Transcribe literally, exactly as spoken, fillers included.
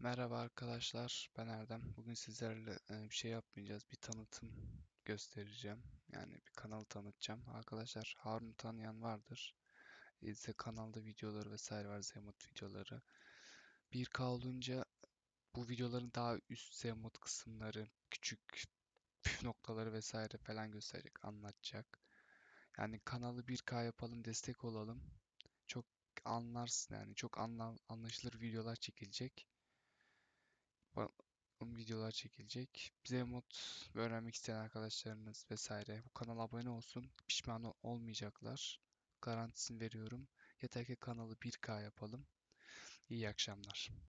Merhaba arkadaşlar, ben Erdem. Bugün sizlerle e, bir şey yapmayacağız, bir tanıtım göstereceğim. Yani bir kanal tanıtacağım. Arkadaşlar Harun tanıyan vardır. İzle kanalda videoları vesaire var, Zemot videoları. bir K olunca bu videoların daha üst Zemot kısımları, küçük püf noktaları vesaire falan gösterecek, anlatacak. Yani kanalı bir K yapalım, destek olalım. Çok anlarsın yani, çok anla- anlaşılır videolar çekilecek. Ba- videolar çekilecek. Bize mod öğrenmek isteyen arkadaşlarınız vesaire bu kanala abone olsun. Pişman ol- olmayacaklar. Garantisini veriyorum. Yeter ki kanalı bir K yapalım. İyi akşamlar.